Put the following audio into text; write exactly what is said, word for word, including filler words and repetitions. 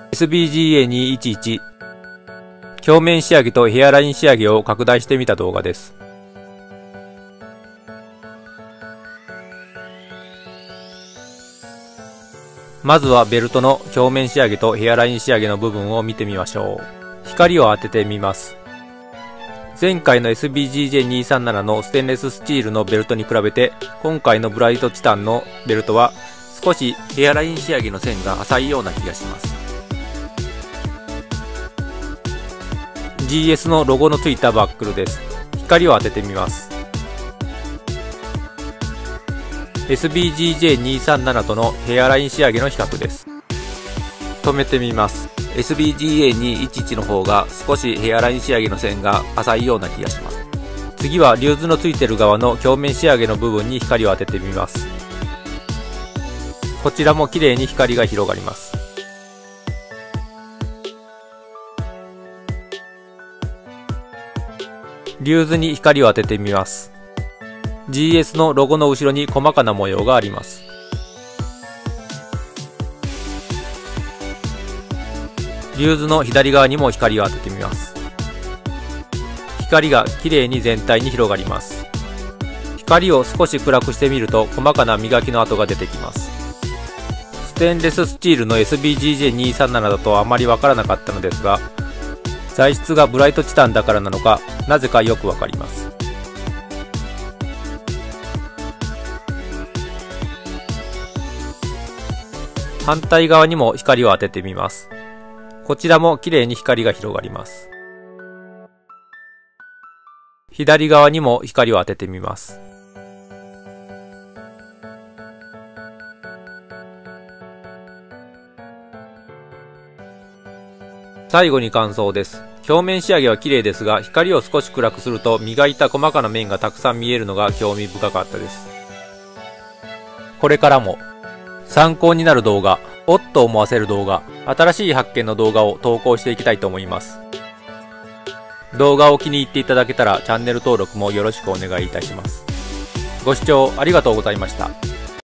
エスビージーエーにひゃくじゅういち 鏡面仕上げとヘアライン仕上げを拡大してみた動画です。まずはベルトの鏡面仕上げとヘアライン仕上げの部分を見てみましょう。光を当ててみます。前回の エスビージージェーにひゃくさんじゅうなな のステンレススチールのベルトに比べて、今回のブライトチタンのベルトは少しヘアライン仕上げの線が浅いような気がします。ジーエス のロゴのついたバックルです。光を当ててみます。エスビージージェーにひゃくさんじゅうなな とのヘアライン仕上げの比較です。止めてみます。エスビージーエーにひゃくじゅういち の方が少しヘアライン仕上げの線が浅いような気がします。次はリューズのついてる側の鏡面仕上げの部分に光を当ててみます。こちらも綺麗に光が広がります。リューズに光を当ててみます。ジーエス のロゴの後ろに細かな模様があります。リューズの左側にも光を当ててみます。光が綺麗に全体に広がります。光を少し暗くしてみると細かな磨きの跡が出てきます。ステンレススチールの エスビージージェーにひゃくさんじゅうなな だとあまりわからなかったのですが、材質がブライトチタンだからなのか、なぜかよくわかります。反対側にも光を当ててみます。こちらも綺麗に光が広がります。左側にも光を当ててみます。最後に感想です。表面仕上げは綺麗ですが、光を少し暗くすると磨いた細かな面がたくさん見えるのが興味深かったです。これからも参考になる動画、おっと思わせる動画、新しい発見の動画を投稿していきたいと思います。動画を気に入っていただけたらチャンネル登録もよろしくお願いいたします。ご視聴ありがとうございました。